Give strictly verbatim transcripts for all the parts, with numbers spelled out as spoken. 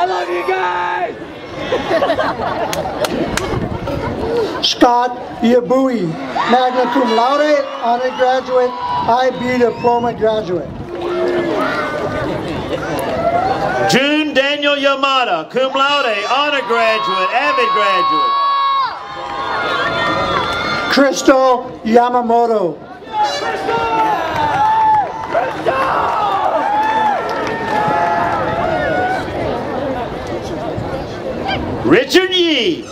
I love you guys! Scott Yabui, magna cum laude, honor graduate, I B diploma graduate. June Daniel Yamada, cum laude, honor graduate, avid graduate. Crystal Yamamoto. Richard Yee.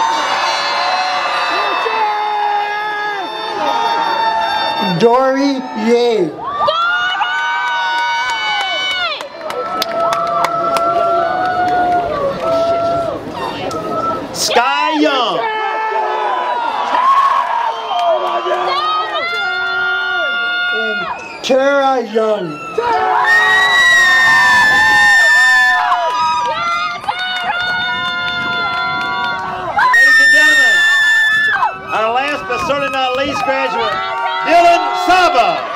Dory Ye. Sky Young. And Tara Young. Our last but certainly not least graduate, Dylan Saba.